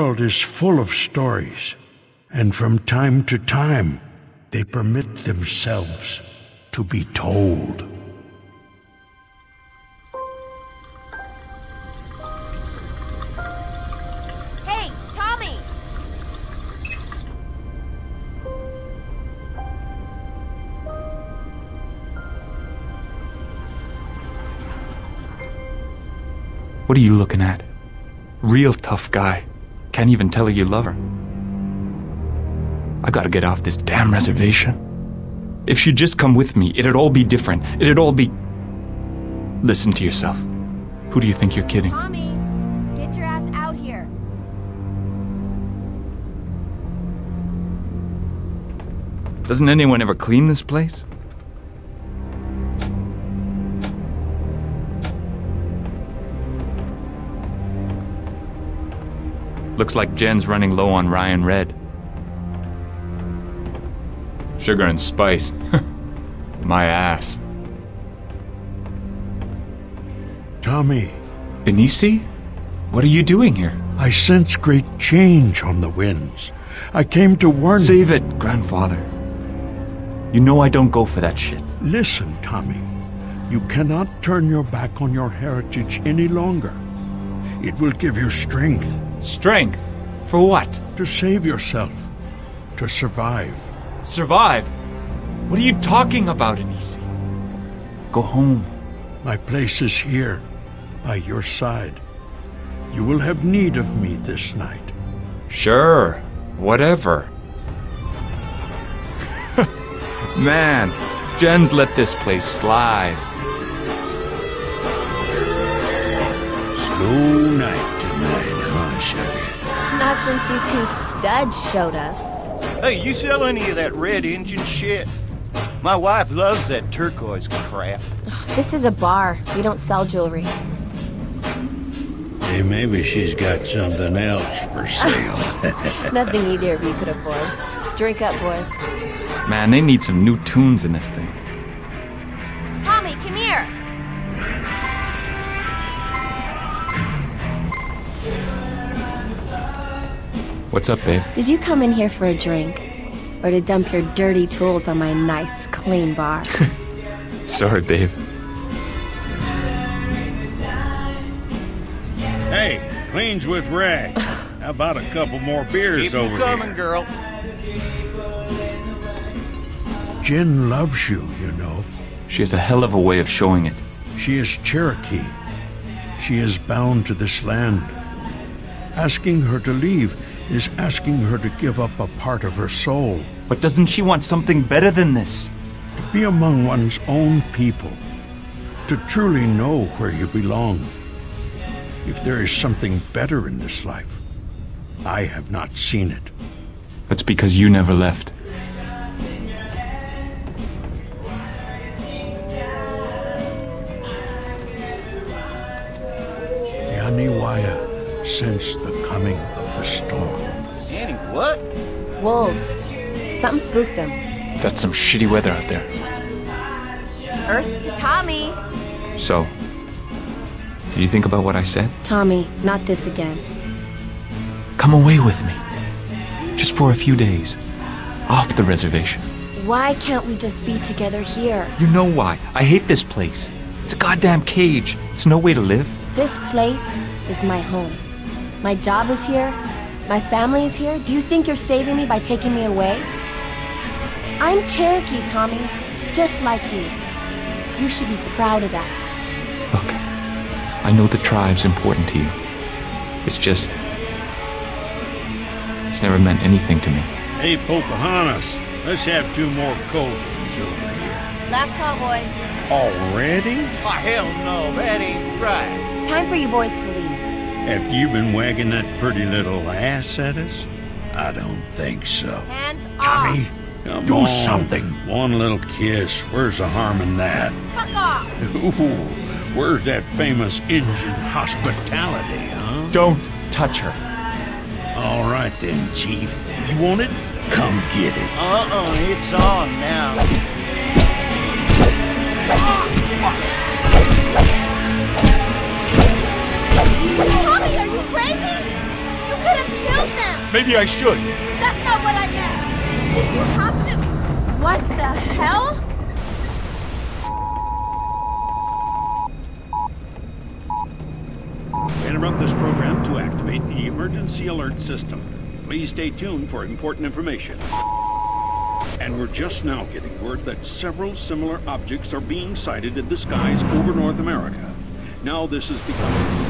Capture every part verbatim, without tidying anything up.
world is full of stories, and from time to time, they permit themselves to be told. Hey, Tommy! What are you looking at? Real tough guy. Can't even tell her you love her. I gotta get off this damn reservation. If she'd just come with me, it'd all be different. It'd all be... Listen to yourself. Who do you think you're kidding? Tommy, get your ass out here. Doesn't anyone ever clean this place? Looks like Jen's running low on Ryan Red. Sugar and spice. My ass. Tommy. Benisi? What are you doing here? I sense great change on the winds. I came to warn you. Save it, grandfather. You know I don't go for that shit. Listen, Tommy. You cannot turn your back on your heritage any longer. It will give you strength. Strength? For what? To save yourself. To survive. Survive? What are you talking about, Anisi? Go home. My place is here, by your side. You will have need of me this night. Sure. Whatever. Man, Jen's let this place slide. Slow night tonight, huh, Sugar? Not since you two studs showed up. Hey, you sell any of that red engine shit? My wife loves that turquoise crap. This is a bar. We don't sell jewelry. Hey, maybe she's got something else for sale. Nothing either of you could afford. Drink up, boys. Man, they need some new tunes in this thing. Tommy, come here! What's up, babe? Did you come in here for a drink? Or to dump your dirty tools on my nice, clean bar? Sorry, babe. Hey, cleans with rags. How about a couple more beers Keep over them coming, here? girl. Jen loves you, you know. She has a hell of a way of showing it. She is Cherokee. She is bound to this land. Asking her to leave is asking her to give up a part of her soul. But doesn't she want something better than this? To be among one's own people. To truly know where you belong. If there is something better in this life, I have not seen it. That's because you never left. The Aniwaya sense the coming of the storm. Annie, what? Wolves. Something spooked them. That's some shitty weather out there. Earth to Tommy. So, did you think about what I said? Tommy, not this again. Come away with me. Just for a few days. Off the reservation. Why can't we just be together here? You know why. I hate this place. It's a goddamn cage. It's no way to live. This place is my home. My job is here. My family is here. Do you think you're saving me by taking me away? I'm Cherokee, Tommy. Just like you. You should be proud of that. Look, I know the tribe's important to you. It's just... It's never meant anything to me. Hey, Pocahontas, let's have two more cold ones over here. Last call, boys. Already? Oh, hell no, that ain't right. It's time for you boys to leave. After you've been wagging that pretty little ass at us? I don't think so. Hands Tommy, off. come do on. something. One little kiss. Where's the harm in that? Fuck off. Ooh, where's that famous Indian hospitality, huh? Don't touch her. All right then, Chief. You want it? Come get it. Uh-uh, it's on now. Tommy, are you crazy? You could have killed Maybe I should. That's not what I meant! Did you have to... What the hell? Interrupt this program to activate the emergency alert system. Please stay tuned for important information. And we're just now getting word that several similar objects are being sighted in the skies over North America. Now this is becoming...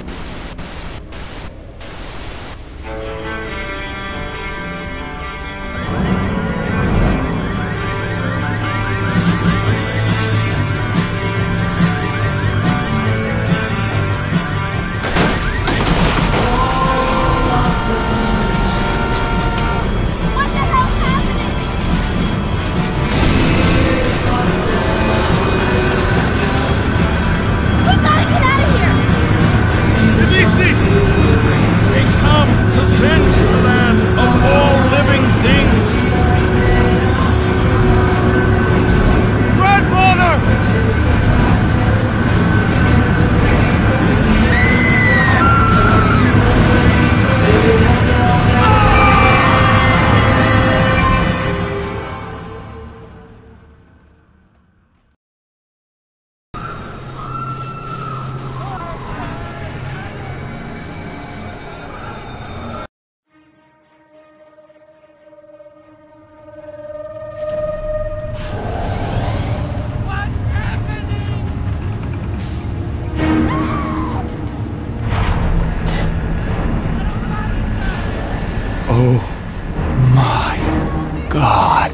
Oh my God.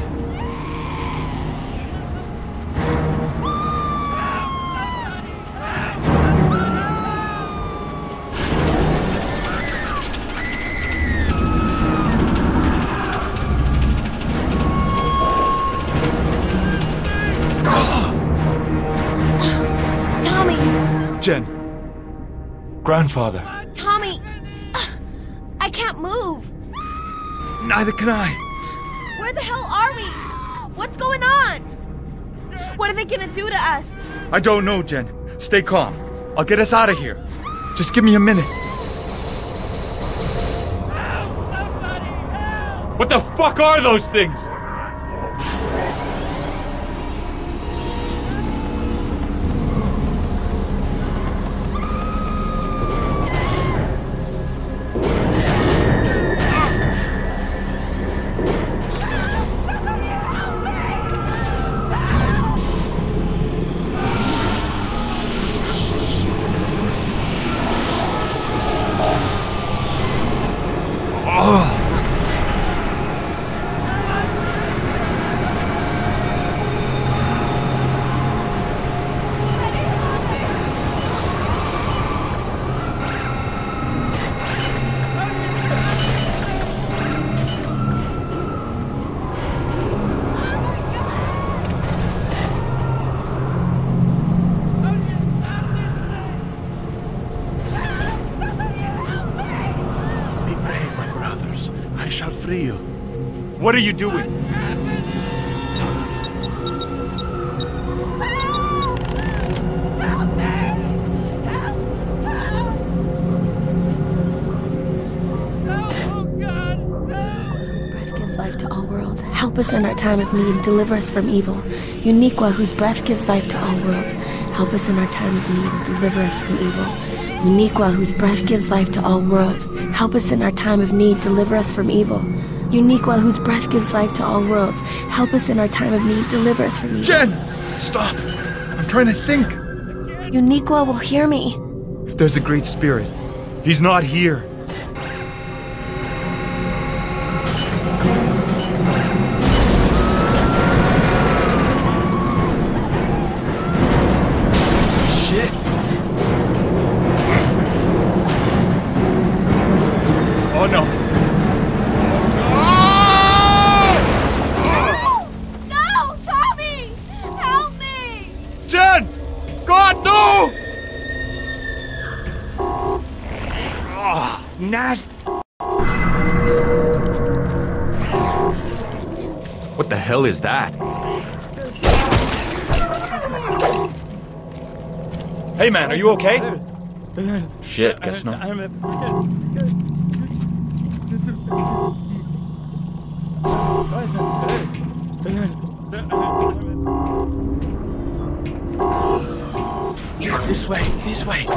Tommy! Jen. Grandfather. Tommy! I can't move! Neither can I. Where the hell are we? What's going on? What are they gonna do to us? I don't know, Jen. Stay calm. I'll get us out of here. Just give me a minute. What the fuck are those things? I shall free you. What are you doing? Life to all worlds, help us in our time of need, deliver us from evil. Uniqua, whose breath gives life to all worlds, help us in our time of need and deliver us from evil. Uniqua, whose breath gives life to all worlds, help us in our time of need, deliver us from evil. Uniqua, whose breath gives life to all worlds, help us in our time of need, deliver us from evil. Jen! Stop! I'm trying to think. Uniqua will hear me. If there's a great spirit, he's not here. Oh no! No! Tommy! Help me! Jen! God, no! Oh, nasty! What the hell is that? Hey man, are you okay? Shit, guess not. This way, this way.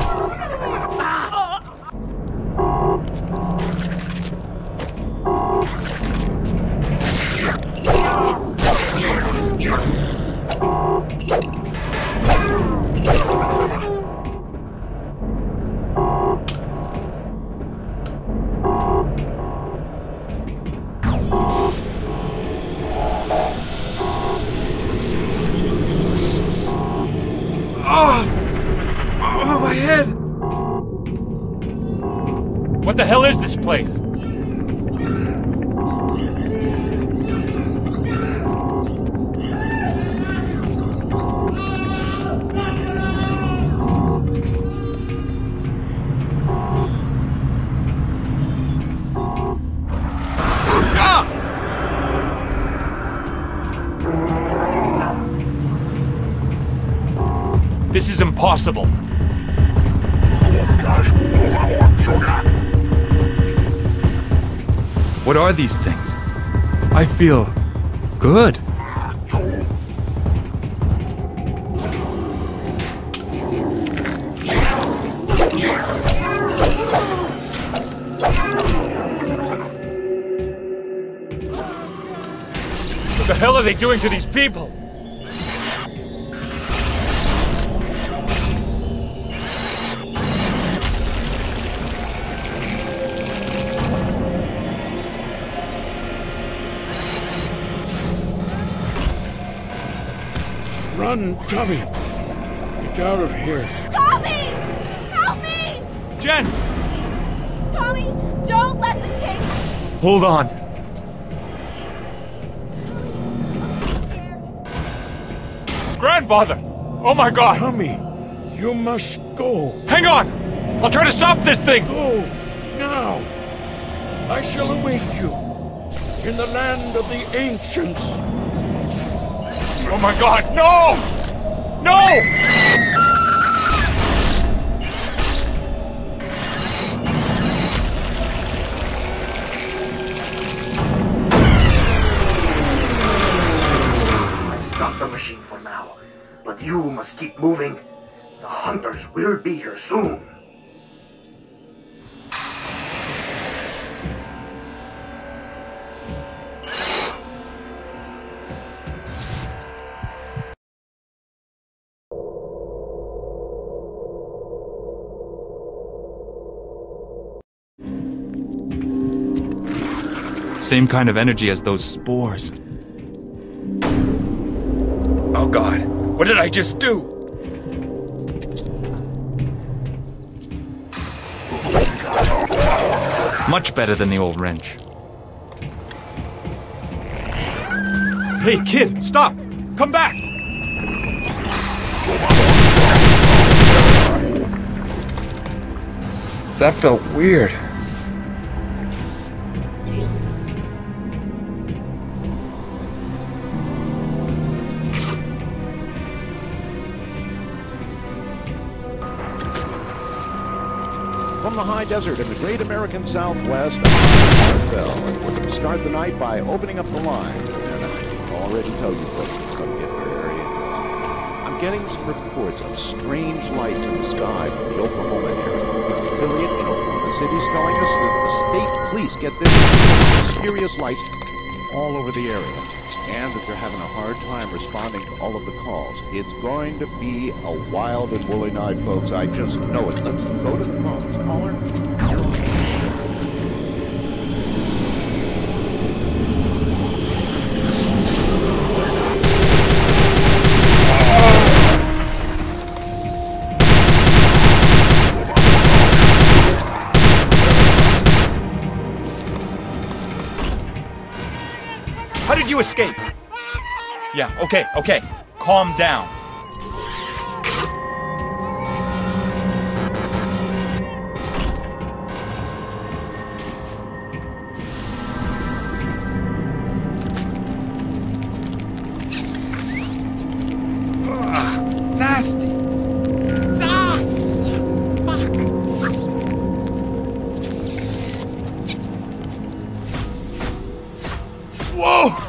What the hell is this place? This is impossible. What are these things? I feel good. What the hell are they doing to these people? Run, Tommy! Get out of here. Tommy! Help me! Jen! Tommy, don't let them take me! Hold on. Grandfather! Oh my God! Tommy, you must go. Hang on! I'll try to stop this thing! Go, now. I shall await you in the land of the ancients. Oh my God, no! No! I stopped the machine for now, but you must keep moving. The hunters will be here soon. Same kind of energy as those spores. Oh God, what did I just do? Much better than the old wrench. Hey kid, stop! Come back! That felt weird. From the high desert in the great American Southwest, I'm Bell, and we're going to start the night by opening up the lines. And I can already tell you folks it's going to get very interesting. I'm getting some reports of strange lights in the sky from the Oklahoma area. The affiliate in Oklahoma City is telling us that the state police get this mysterious lights all over the area, and that they're having a hard time responding to all of the calls. It's going to be a wild and woolly night, folks. I just know it. Let's go to the phones. Caller? How did you escape? Yeah, okay, okay. Calm down. Ugh, nasty. Sauce. Fuck. Whoa!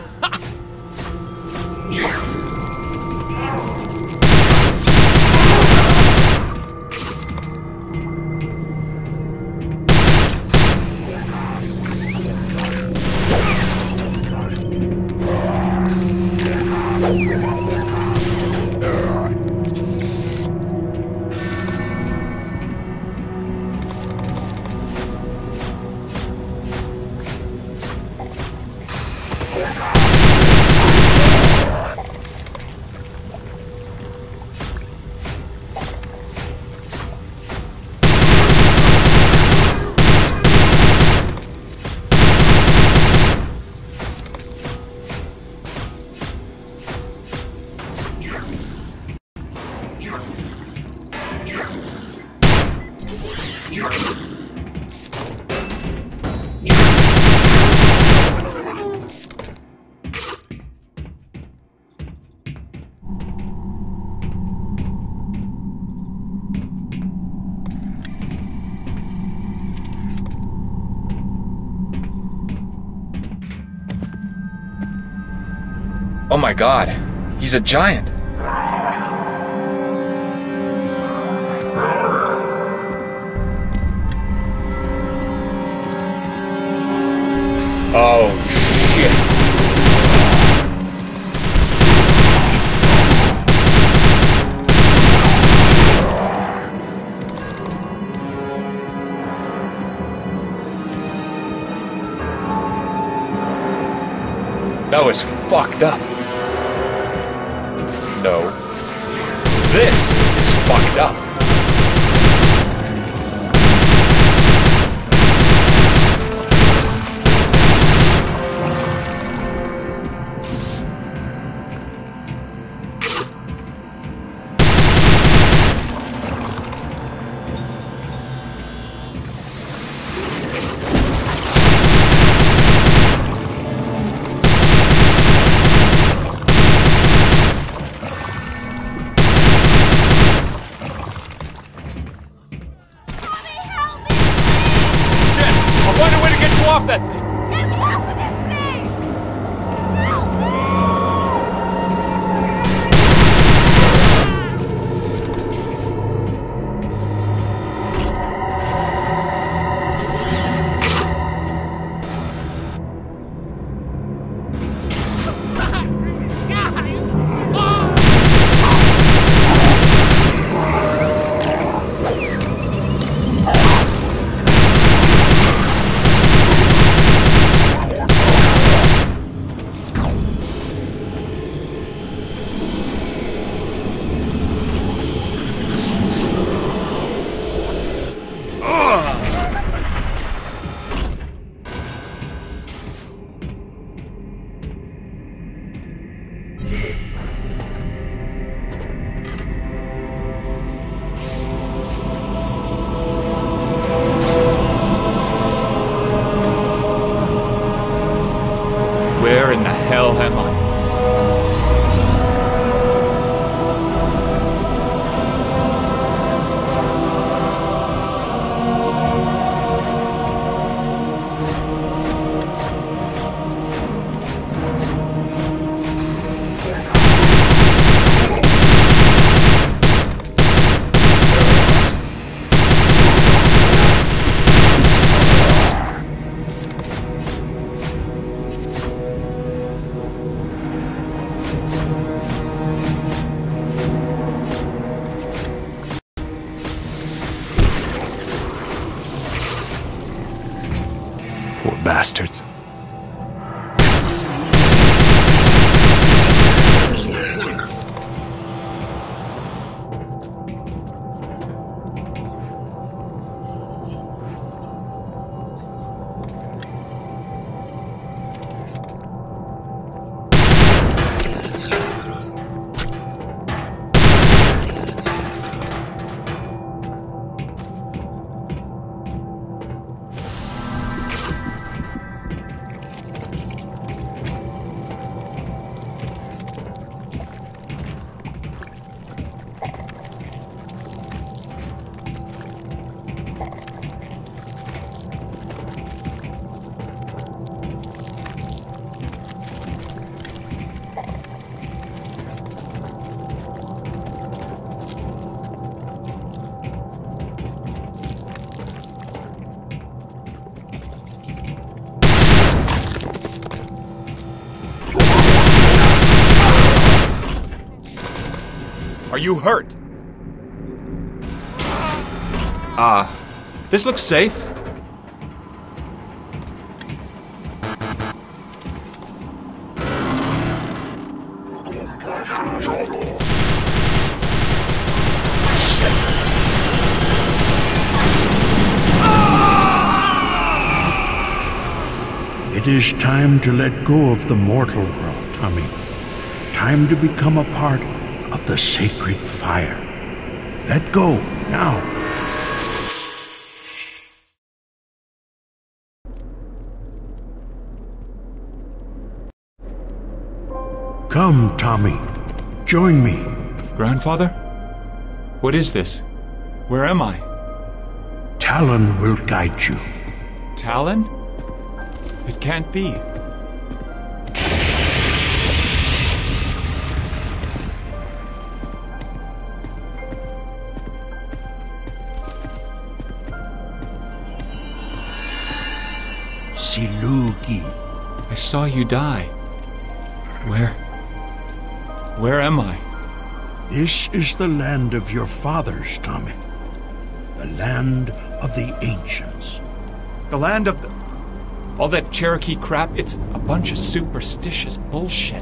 Oh my god, he's a giant. Oh, shit. That was fucked up. No. This is fucked up. Off that thing! Get me off of this thing! Help me! Where in the hell am I? Poor bastards. Are you hurt? Ah, uh, this looks safe. It is time to let go of the mortal world, Tommy. Time to become a part of the sacred fire. Let go, now. Come, Tommy. Join me. Grandfather? What is this? Where am I? Talon will guide you. Talon? It can't be. Silugi. I saw you die. Where? Where am I? This is the land of your fathers, Tommy. The land of the ancients. The land of the... All that Cherokee crap, it's a bunch of superstitious bullshit.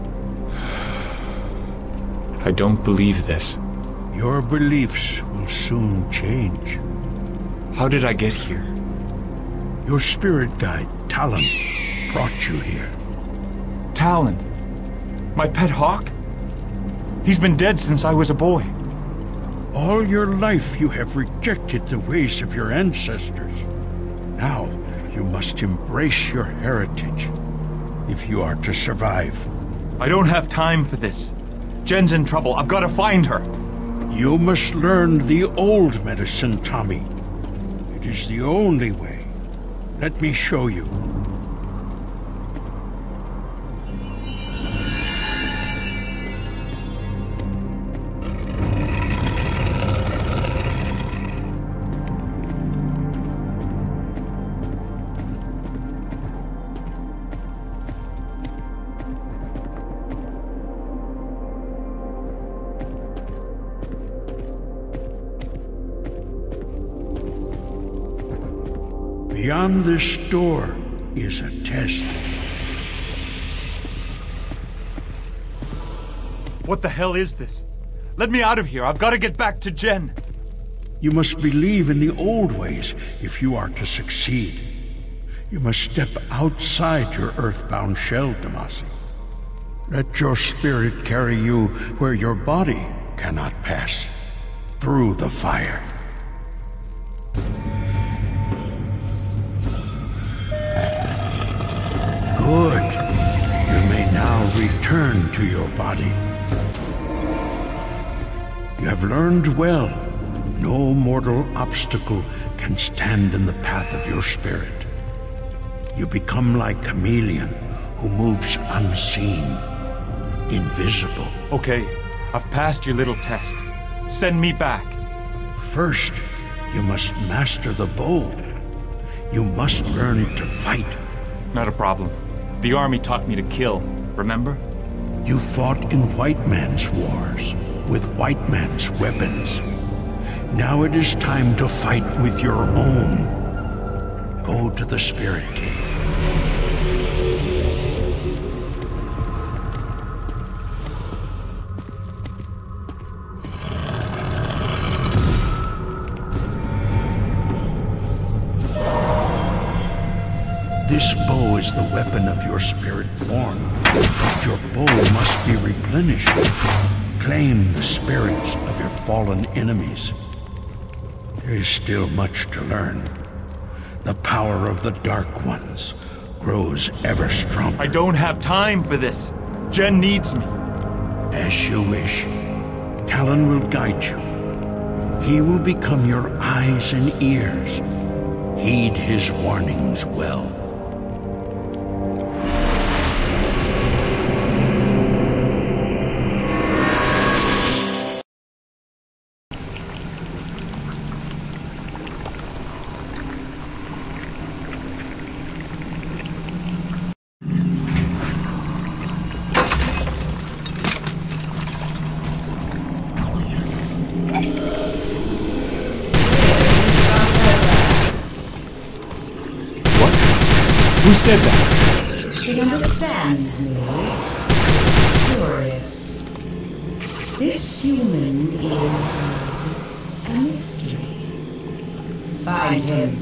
I don't believe this. Your beliefs will soon change. How did I get here? Your spirit guide, Talon, brought you here. Talon? My pet hawk? He's been dead since I was a boy. All your life you have rejected the ways of your ancestors. Now you must embrace your heritage if you are to survive. I don't have time for this. Jen's in trouble. I've got to find her. You must learn the old medicine, Tommy. It is the only way. Let me show you. Beyond this door is a test. What the hell is this? Let me out of here. I've got to get back to Jen. You must believe in the old ways if you are to succeed. You must step outside your earthbound shell, Damacy. Let your spirit carry you where your body cannot pass, through the fire. Good. You may now return to your body. You have learned well. No mortal obstacle can stand in the path of your spirit. You become like Chameleon, who moves unseen, invisible. Okay, I've passed your little test. Send me back. First, you must master the bow. You must learn to fight. Not a problem. The army taught me to kill, remember? You fought in white man's wars, with white man's weapons. Now it is time to fight with your own. Go to the spirit cave. This bow is the weapon of your spirit born, but your bow must be replenished. Claim the spirits of your fallen enemies. There is still much to learn. The power of the Dark Ones grows ever stronger. I don't have time for this. Jen needs me. As you wish. Talon will guide you. He will become your eyes and ears. Heed his warnings well. Who said that? It understands me. Curious. This human is a mystery. Find him.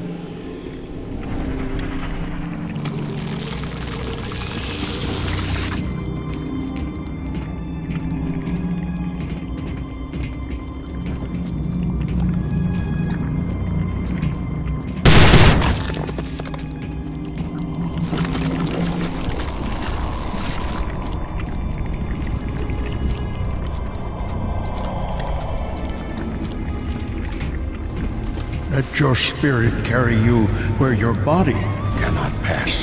Let your spirit carry you where your body cannot pass.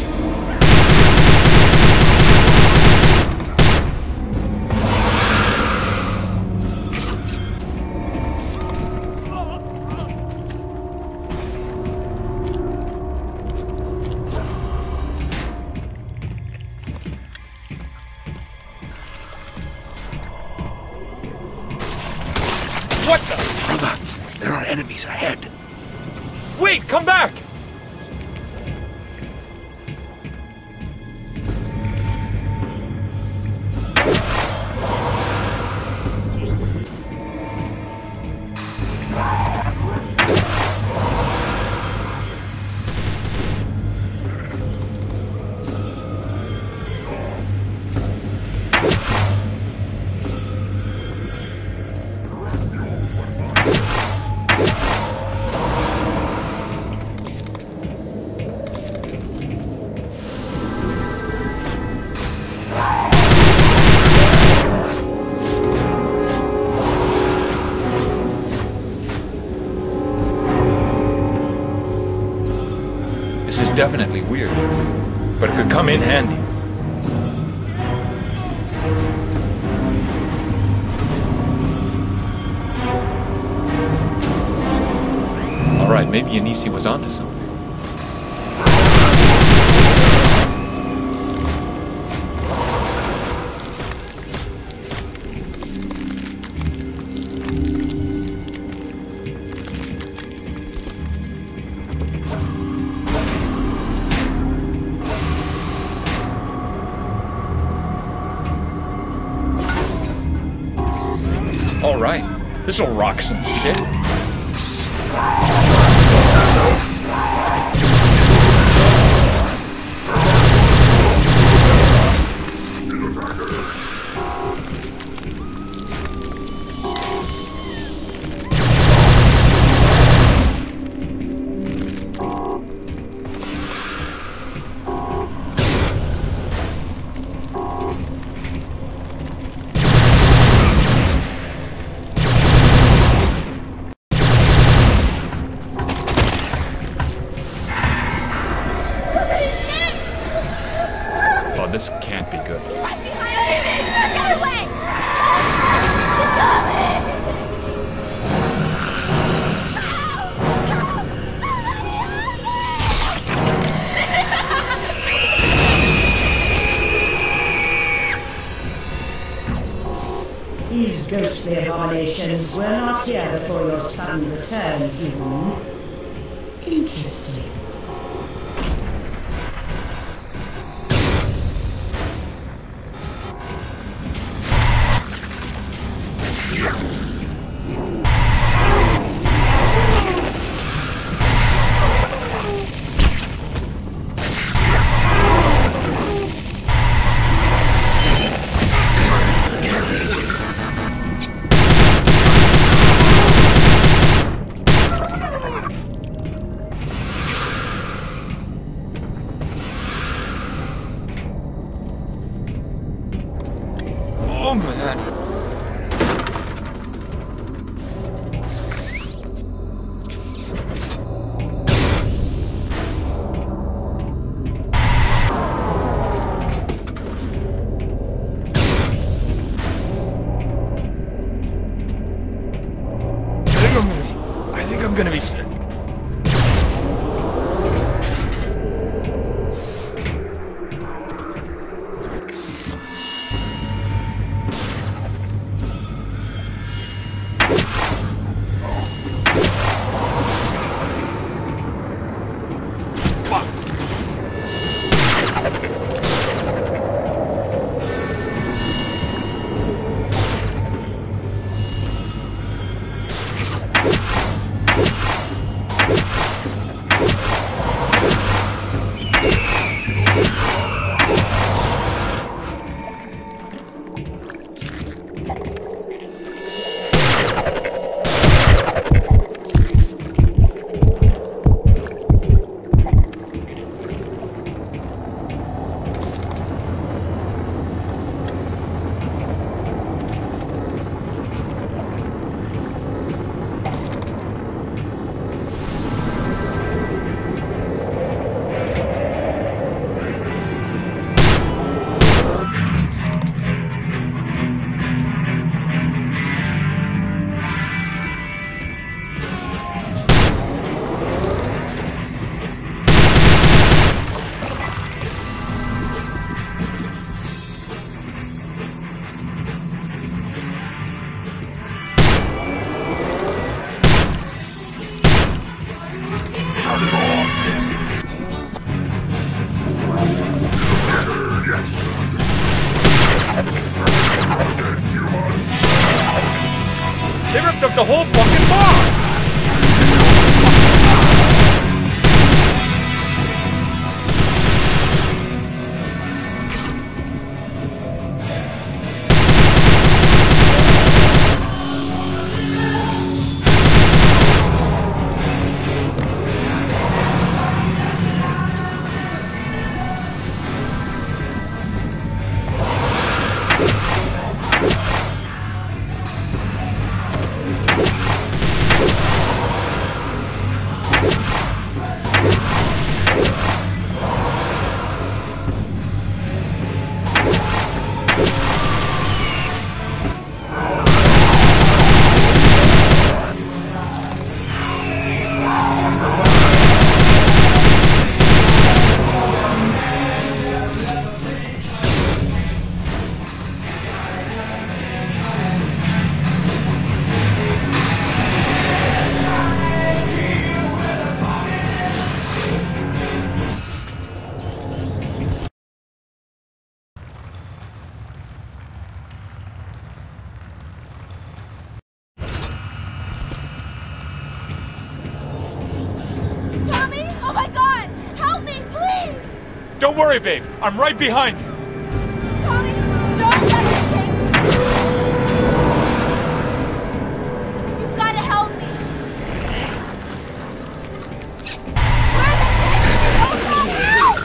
Wait, come back! This is definitely weird, but it could come in handy. All right, maybe Anisi was onto something. All right, this'll rock some shit. This can't be good. Right behind me! Get away! Stop it! These ghostly abominations were not here before your sudden return, human. Interesting. Oh, man. I think I'm gonna be sick. the whole fucking bar! Don't worry, babe. I'm right behind you. Tommy, don't let me take you. You've got to help me. Where are they taking me? Oh, Tommy, help!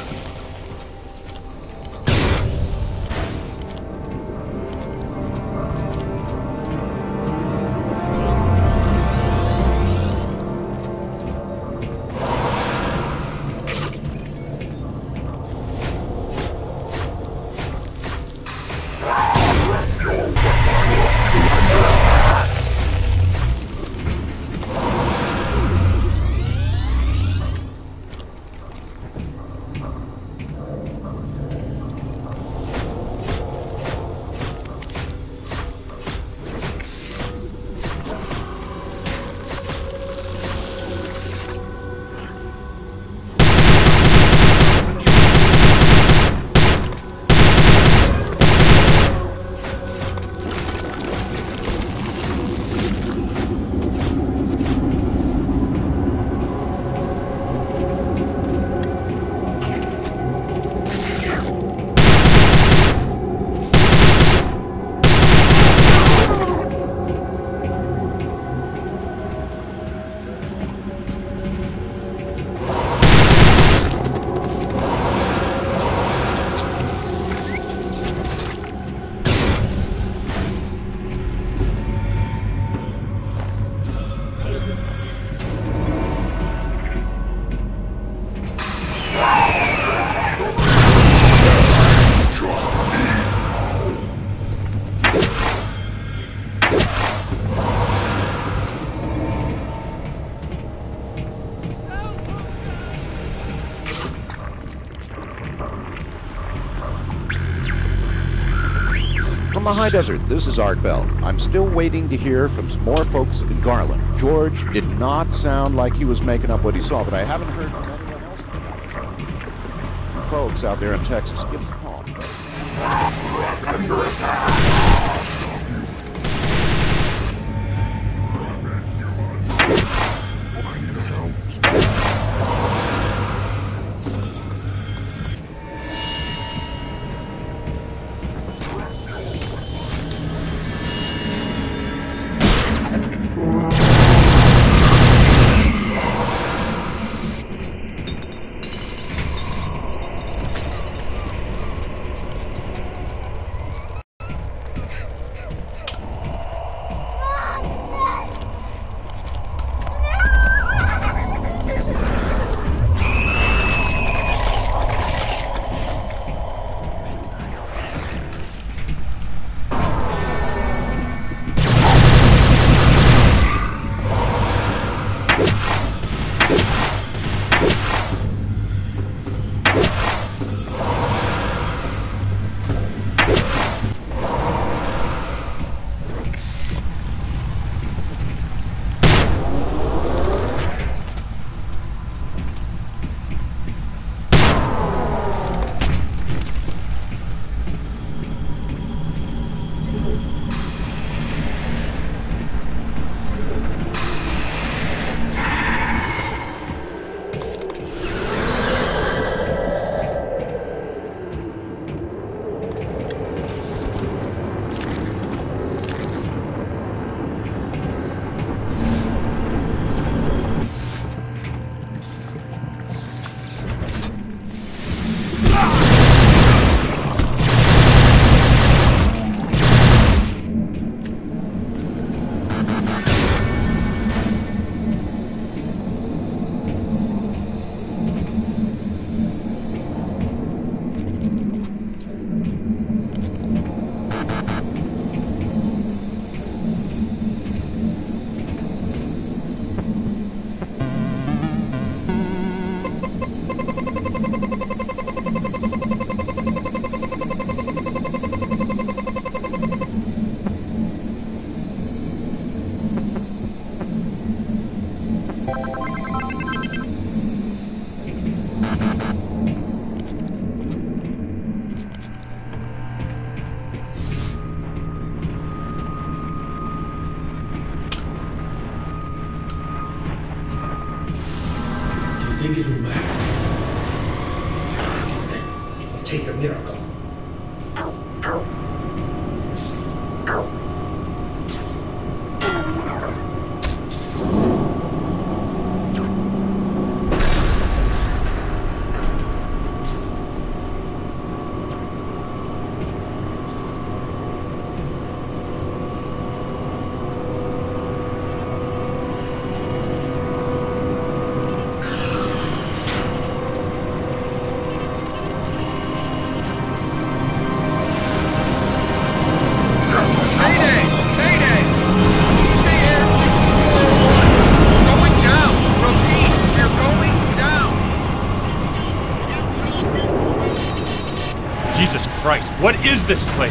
From the high desert, this is Art Bell. I'm still waiting to hear from some more folks in Garland. George did not sound like he was making up what he saw, but I haven't heard from anyone else about it. You folks out there in Texas, give us a call. Under attack! take a miracle. Jesus Christ, what is this place?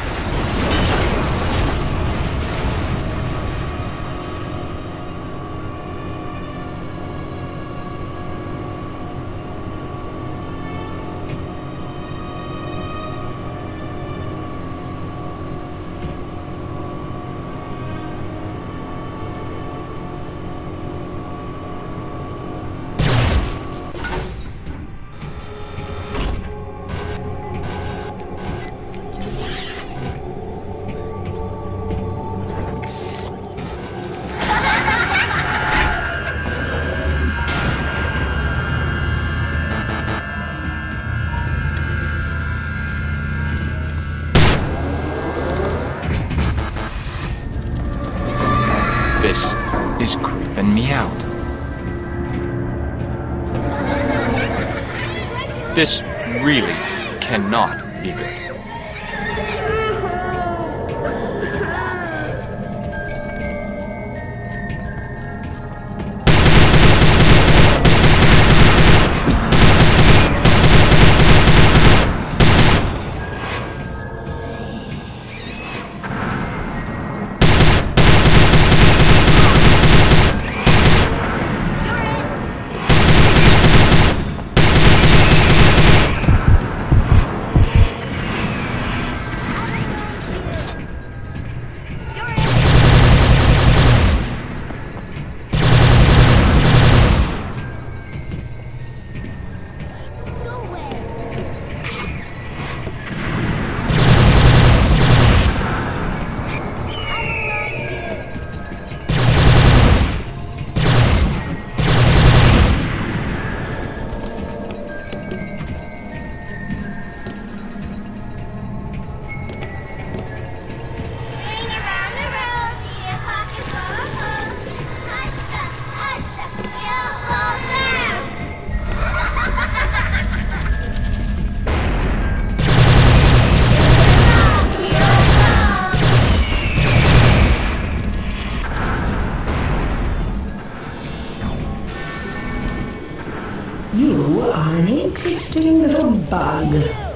This is creeping me out. This really cannot be good. You are an interesting little bug.